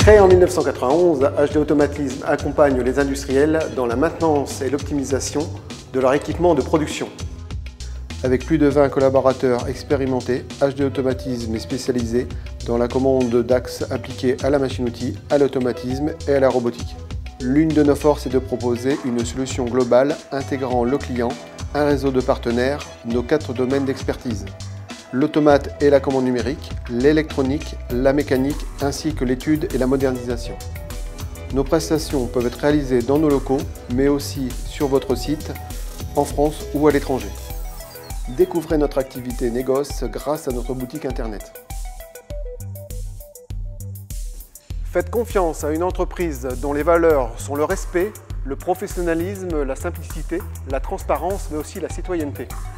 Créé en 1991, HD Automatisme accompagne les industriels dans la maintenance et l'optimisation de leur équipement de production. Avec plus de 20 collaborateurs expérimentés, HD Automatisme est spécialisé dans la commande d'axes appliqués à la machine-outil, à l'automatisme et à la robotique. L'une de nos forces est de proposer une solution globale intégrant le client, un réseau de partenaires, nos 4 domaines d'expertise. L'automate et la commande numérique, l'électronique, la mécanique ainsi que l'étude et la modernisation. Nos prestations peuvent être réalisées dans nos locaux, mais aussi sur votre site, en France ou à l'étranger. Découvrez notre activité négoce grâce à notre boutique internet. Faites confiance à une entreprise dont les valeurs sont le respect, le professionnalisme, la simplicité, la transparence, mais aussi la citoyenneté.